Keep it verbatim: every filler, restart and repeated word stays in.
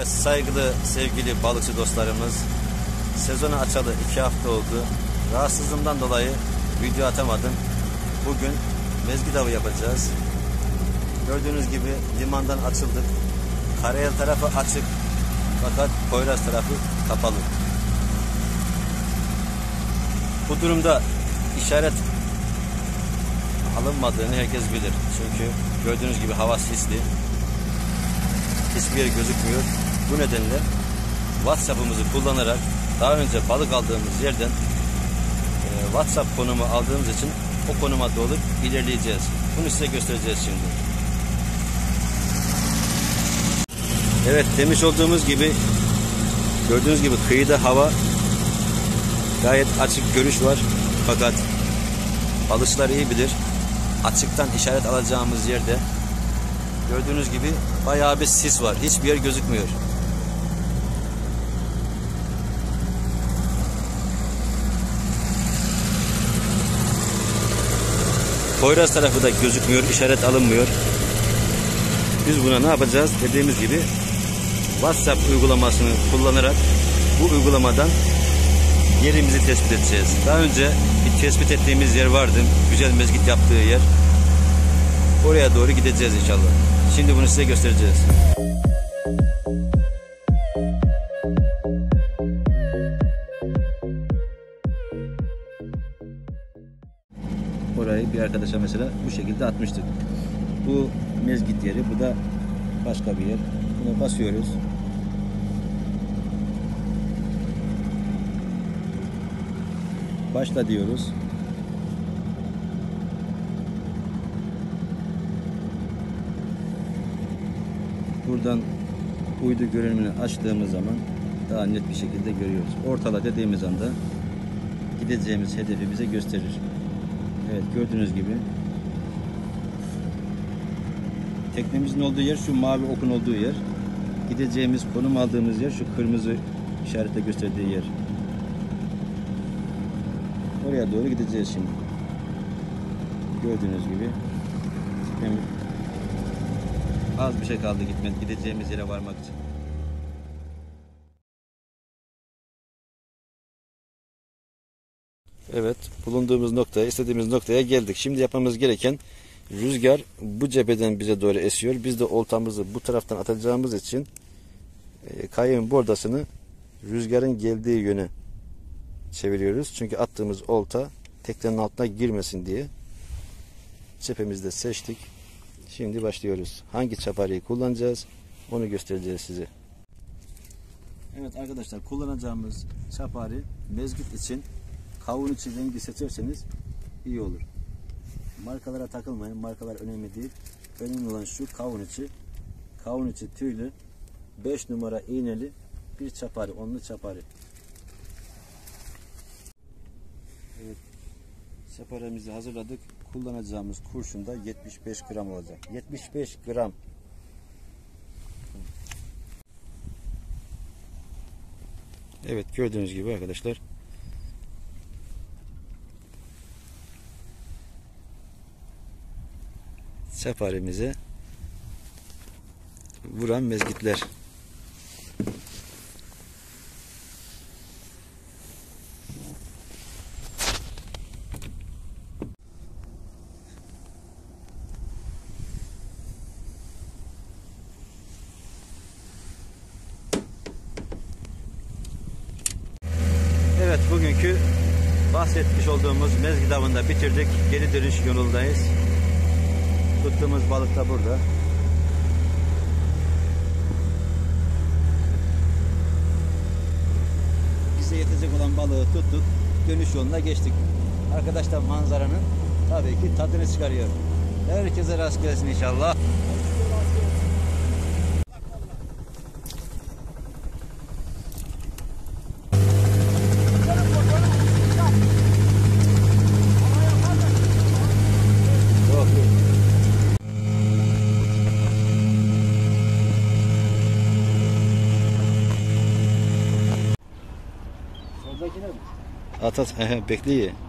Evet saygılı sevgili balıkçı dostlarımız, sezonu açalı iki hafta oldu. Rahatsızlığımdan dolayı video atamadım. Bugün mezgit avı yapacağız. Gördüğünüz gibi limandan açıldık. Karayel tarafı açık fakat Poyraz tarafı kapalı. Bu durumda işaret alınmadığını herkes bilir. Çünkü gördüğünüz gibi hava sisli. Hiçbir yer gözükmüyor. Bu nedenle WhatsApp'ımızı kullanarak daha önce balık aldığımız yerden e, WhatsApp konumu aldığımız için o konuma doğru ilerleyeceğiz. Bunu size göstereceğiz şimdi. Evet, demiş olduğumuz gibi gördüğünüz gibi kıyıda hava gayet açık, görüş var. Fakat balıkçılar iyi bilir. Açıktan işaret alacağımız yerde gördüğünüz gibi bayağı bir sis var. Hiçbir yer gözükmüyor. Poyraz tarafı da gözükmüyor. İşaret alınmıyor. Biz buna ne yapacağız? Dediğimiz gibi WhatsApp uygulamasını kullanarak bu uygulamadan yerimizi tespit edeceğiz. Daha önce bir tespit ettiğimiz yer vardı. Güzel mezgit yaptığı yer. Oraya doğru gideceğiz inşallah. Şimdi bunu size göstereceğiz. Orayı bir arkadaşa mesela bu şekilde atmıştık. Bu mezgit yeri, bu da başka bir yer. Buna basıyoruz. Başla diyoruz. Buradan uydu görünümünü açtığımız zaman daha net bir şekilde görüyoruz. Ortala dediğimiz anda gideceğimiz hedefi bize gösterir. Evet, gördüğünüz gibi teknemizin olduğu yer şu mavi okun olduğu yer. Gideceğimiz, konum aldığımız yer şu kırmızı işaretle gösterdiği yer. Oraya doğru gideceğiz şimdi. Gördüğünüz gibi az bir şey kaldı gitmek, gideceğimiz yere varmak için. Evet, bulunduğumuz noktaya, istediğimiz noktaya geldik. Şimdi yapmamız gereken, rüzgar bu cepheden bize doğru esiyor. Biz de oltamızı bu taraftan atacağımız için e, kayığın bordasını rüzgarın geldiği yöne çeviriyoruz. Çünkü attığımız olta teknenin altına girmesin diye cephemizde seçtik. Şimdi başlıyoruz. Hangi çaparıyı kullanacağız onu göstereceğiz size. Evet arkadaşlar, kullanacağımız çapari mezgit için kavun içi rengi seçerseniz iyi olur. Markalara takılmayın. Markalar önemli değil. Önemli olan şu kavun içi. Kavun içi tüylü beş numara iğneli bir çapari. Onlu çapari. Evet. Çaparimizi hazırladık. Kullanacağımız kurşun da yetmiş beş gram olacak. yetmiş beş gram. Evet, gördüğünüz gibi arkadaşlar. Çaparimize vuran mezgitler. Evet, bugünkü bahsetmiş olduğumuz mezgit avını bitirdik. Geri dönüş yolundayız. Tuttuğumuz balık da burada. Bize yetecek olan balığı tuttuk. Dönüş yoluna geçtik. Arkadaşlar manzaranın tabii ki tadını çıkarıyor. Herkese rast gelsin inşallah. At at, bekliyor.